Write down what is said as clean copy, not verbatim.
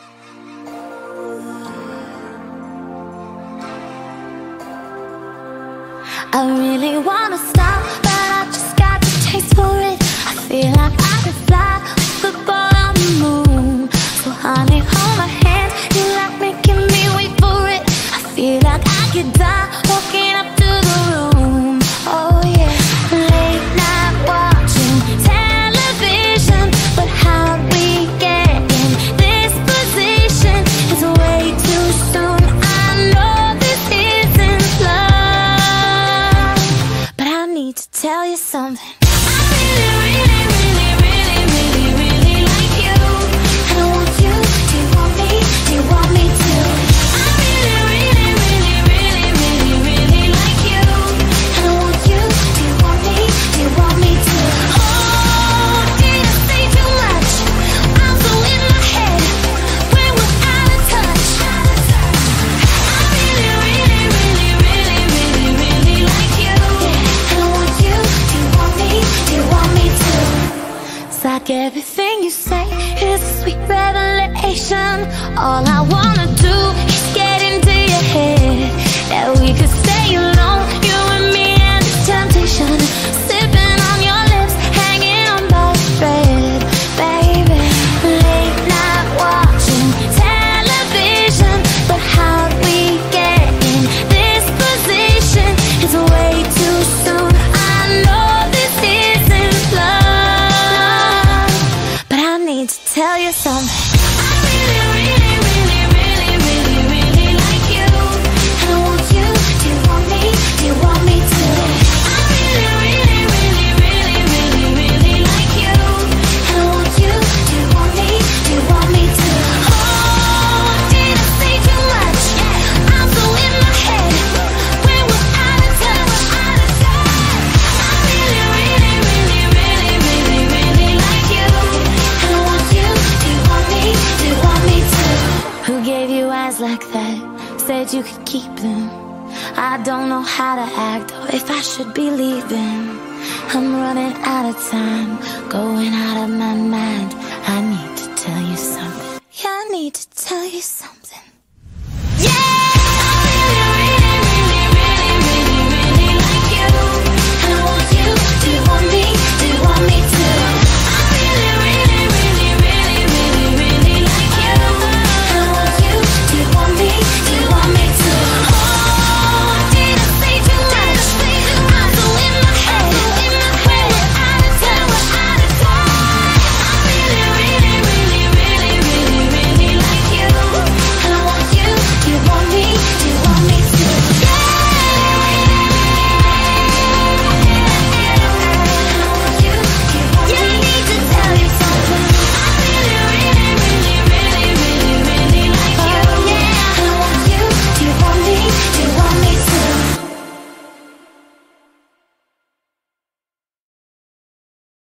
I really wanna stop, but I just got the taste for it. I feel like I could fly with the ball on the moon. So honey, hold my hand, you like making me wait for it. I feel like I could die walking up to the room. Oh yeah, late night watching television, but how we get in this position is way too soon. I know this isn't love, but I need to tell you something. Like everything you say is a sweet revelation. All I wanna do is get into your head, that we could stay alone, you and me and this temptation, sipping on your lips, hanging on by a thread, baby. Late night watching television, but how we get in this position is way too soon. I know this isn't love, to tell you something. I really like you, and I want you. Do you want me? Do you want me to? I really like you, and I want you. Do you want me? Do you want me to? Oh, did I say too much? I'm so in my head when we're out of touch. I really like you. Who gave you eyes like that? Said you could keep them. I don't know how to act or if I should be leaving. I'm running out of time, going